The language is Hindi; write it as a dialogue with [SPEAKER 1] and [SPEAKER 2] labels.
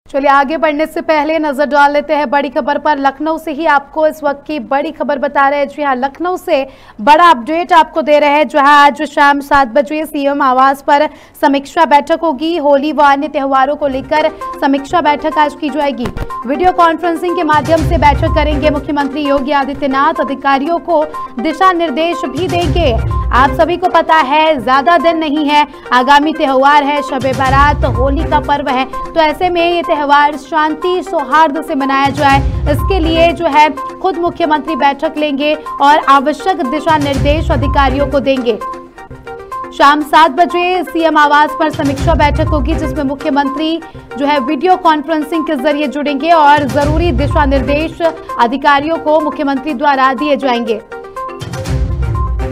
[SPEAKER 1] चलिए आगे बढ़ने से पहले नजर डाल लेते हैं बड़ी खबर पर। लखनऊ से ही आपको इस वक्त की बड़ी खबर बता रहे हैं। जी हाँ, लखनऊ से बड़ा अपडेट आपको दे रहे हैं, जहां आज शाम 7 बजे सीएम आवास पर समीक्षा बैठक होगी। होली व अन्य त्योहारों को लेकर समीक्षा बैठक आज की जाएगी। वीडियो कॉन्फ्रेंसिंग के माध्यम से बैठक करेंगे मुख्यमंत्री योगी आदित्यनाथ। अधिकारियों को दिशा निर्देश भी देंगे। आप सभी को पता है ज्यादा दिन नहीं है, आगामी त्योहार है, शब-ए बारात, होली का पर्व है, तो ऐसे में ये त्योहार शांति सौहार्द से मनाया जाए, इसके लिए जो है खुद मुख्यमंत्री बैठक लेंगे और आवश्यक दिशा निर्देश अधिकारियों को देंगे। शाम 7 बजे सीएम आवास पर समीक्षा बैठक होगी, जिसमें मुख्यमंत्री जो है वीडियो कॉन्फ्रेंसिंग के जरिए जुड़ेंगे और जरूरी दिशा निर्देश अधिकारियों को मुख्यमंत्री द्वारा दिए जाएंगे।